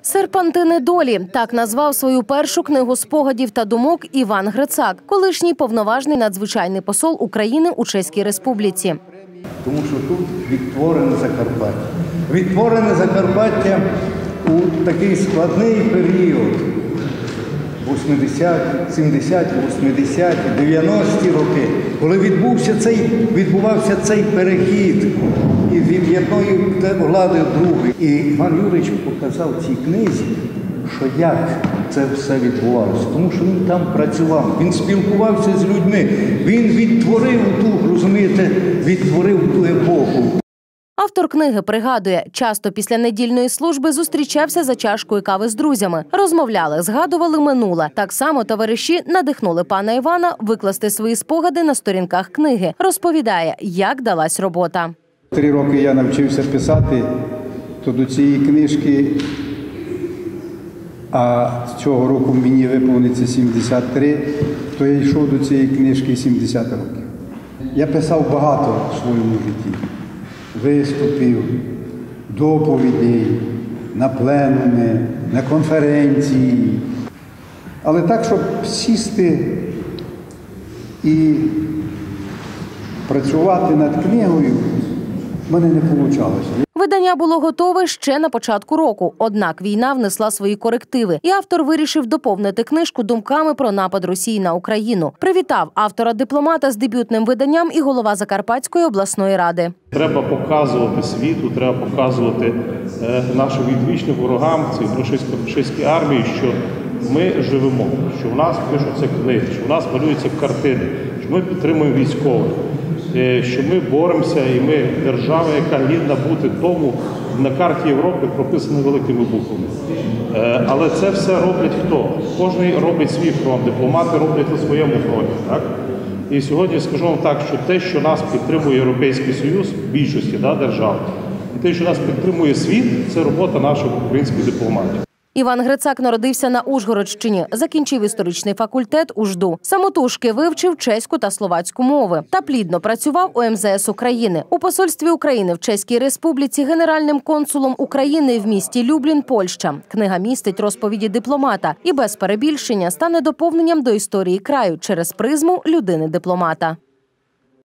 «Серпантини долі» – так назвав свою першу книгу спогадів та думок Іван Грицак, колишній повноважний надзвичайний посол України у Чеській Республіці. Тому що тут відтворене Закарпаття. Відтворене Закарпаття у такий складний період – 80-ті, 70-ті, 80-ті, 90-ті роки, коли відбувався цей перехід від одної влади в другу. І Іван Юрійович показав в цій книзі, що як це все відбувалося. Тому що він там працював, він спілкувався з людьми, він відтворив відтворив ту епоху. Автор книги пригадує, часто після недільної служби зустрічався за чашкою кави з друзями. Розмовляли, згадували минуле. Так само товариші надихнули пана Івана викласти свої спогади на сторінках книги. Розповідає, як далась робота. 3 роки я навчився писати, то до цієї книжки, а цього року мені виповниться 73, то я йшов до цієї книжки 70 років. Я писав багато в своєму житті. Виступів, доповідей, на пленуми, на конференції. Але так, щоб сісти і працювати над книгою, в мене не вийшло. Видання було готове ще на початку року, однак війна внесла свої корективи, і автор вирішив доповнити книжку думками про напад Росії на Україну. Привітав автора-дипломата з дебютним виданням і голова Закарпатської обласної ради. Треба показувати світу, треба показувати нашим відвічним ворогам, цій російській армії, що ми живемо, що в нас пишуться книги, що в нас малюються картини, що ми підтримуємо військових, що ми боремося і ми держава, яка гідна бути тому, на карті Європи прописано великими буквами. Але це все роблять хто? Кожен робить свій фронт, дипломати роблять на своєму фронті. Так? І сьогодні скажу вам так, що те, що нас підтримує Європейський Союз, в більшості держав, і те, що нас підтримує світ, це робота наших українських дипломатів. Іван Грицак народився на Ужгородщині, закінчив історичний факультет УЖДУ. Самотужки вивчив чеську та словацьку мови та плідно працював у МЗС України. У посольстві України в Чеській Республіці генеральним консулом України в місті Люблін, Польща. Книга містить розповіді дипломата і без перебільшення стане доповненням до історії краю через призму людини-дипломата.